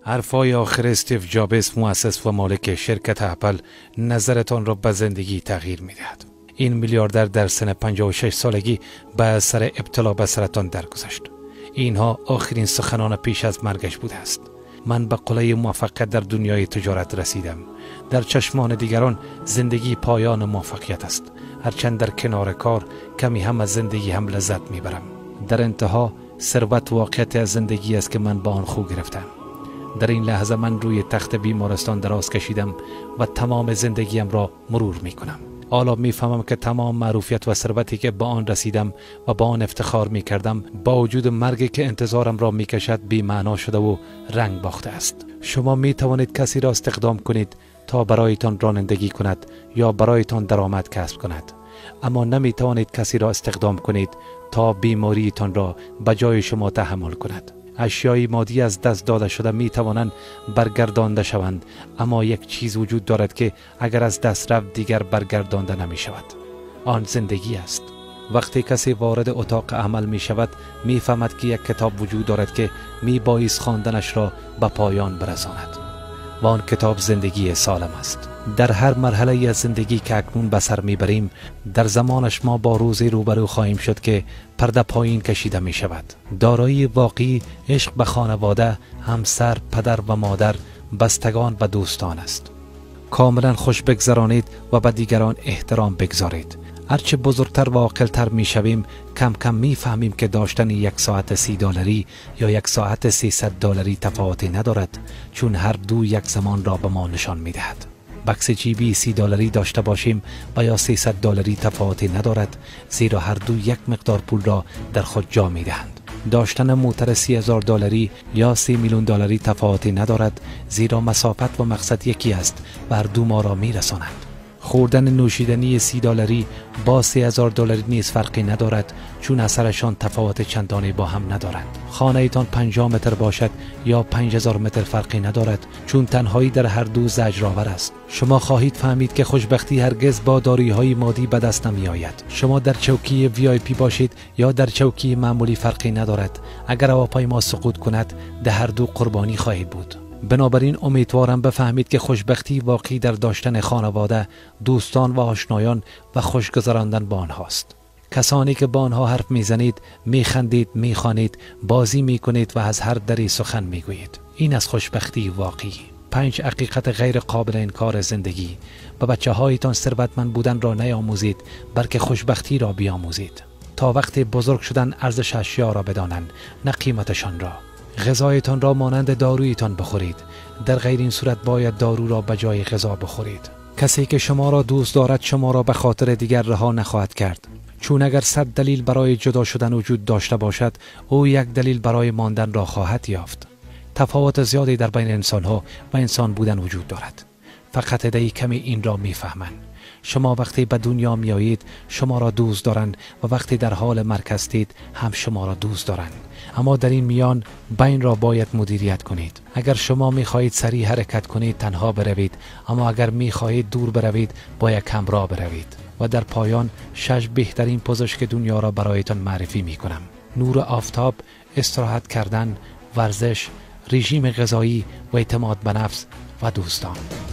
حرفای آخر استیو جابز، مؤسس و مالک شرکت اپل، نظرتان را به زندگی تغییر می‌دهد. این میلیاردر در سن 56 سالگی به اثر ابتلا به سرطان درگذشت. اینها آخرین سخنان پیش از مرگش بوده است. من به قله موفقیت در دنیای تجارت رسیدم. در چشمان دیگران زندگی پایان موفقیت است، هرچند در کنار کار کمی هم از زندگی هم لذت میبرم. در انتها ثروت واقعیت از زندگی است که من با آن خو گرفتم. در این لحظه من روی تخت بیمارستان دراز کشیدم و تمام زندگیم را مرور میکنم. حالا میفهمم که تمام معروفیت و ثروتی که با آن رسیدم و با آن افتخار میکردم، با وجود مرگی که انتظارم را میکشد بی معنا شده و رنگ باخته است. شما میتوانید کسی را استخدام کنید تا برایتان رانندگی کند یا برایتان درآمد کسب کند، اما نمیتوانید کسی را استخدام کنید تا بیماریتان را به جای شما تحمل کند. اشیای مادی از دست داده شده می توانند برگردانده شوند، اما یک چیز وجود دارد که اگر از دست رفت دیگر برگردانده نمی شود. آن زندگی است. وقتی کسی وارد اتاق عمل می شود می فهمد که یک کتاب وجود دارد که می بایست خواندنش را به پایان برساند و آن کتاب زندگی سالم است. در هر مرحله از زندگی که اکنون به سر میبریم، در زمانش ما با روزی روبرو خواهیم شد که پرده پایین کشیده می شود. دارایی واقعی عشق به خانواده، همسر، پدر و مادر، بستگان و دوستان است. کاملا خوش بگذرانید و به دیگران احترام بگذارید. هرچه بزرگتر و عاقل‌تر می شویم، کم کم می فهمیم که داشتن یک ساعت $30 یا یک ساعت $300 تفاوتی ندارد، چون هر دو یک زمان را به ما نشان می دهد. بکس جیبی $30 داشته باشیم و یا $300 تفاوتی ندارد، زیرا هر دو یک مقدار پول را در خود جا می دهند. داشتن موتر $30,000 یا $30 میلیون تفاوتی ندارد، زیرا مسافت و مقصد یکی است و هر دو ما را می رسانند. خوردن نوشیدنی $30 با $3,000 نیز فرقی ندارد، چون اثرشان تفاوت چندانی با هم ندارند. خانه ایتان 50 متر باشد یا 5000 متر فرقی ندارد، چون تنهایی در هر دو زجرآور است. شما خواهید فهمید که خوشبختی هرگز با داروهای مادی به دست نمی آید. شما در چوکی VIP باشید یا در چوکی معمولی فرقی ندارد. اگر هواپیما سقوط کند، در هر دو قربانی خواهید بود. بنابراین امیدوارم بفهمید که خوشبختی واقعی در داشتن خانواده، دوستان و آشنایان و خوش گذراندن با آنهاست. کسانی که با آنها حرف میزنید، میخندید، میخوانید، بازی میکنید و از هر دری سخن میگویید. این از خوشبختی واقعی. 5 حقیقت غیر قابل انکار زندگی. به بچه هایتان ثروتمند بودن را نیاموزید، بلکه خوشبختی را بیاموزید، تا وقتی بزرگ شدن ارزش اشیا را بدانند، نه قیمتشان را. غذایتان را مانند دارویتان بخورید، در غیر این صورت باید دارو را به جای غذا بخورید. کسی که شما را دوست دارد شما را به خاطر دیگر رها نخواهد کرد، چون اگر 100 دلیل برای جدا شدن وجود داشته باشد، او یک دلیل برای ماندن را خواهد یافت. تفاوت زیادی در بین انسان‌ها و انسان بودن وجود دارد، فقط عده‌ای کمی این را می‌فهمند. شما وقتی به دنیا میایید شما را دوست دارند و وقتی در حال مرگ هستید هم شما را دوست دارند، اما در این میان بین را باید مدیریت کنید. اگر شما میخواهید سریع حرکت کنید تنها بروید، اما اگر میخواهید دور بروید باید همراه بروید. و در پایان 6 بهترین پزشک دنیا را برایتان معرفی میکنم: نور آفتاب، استراحت کردن، ورزش، رژیم غذایی و اعتماد به نفس و دوستان.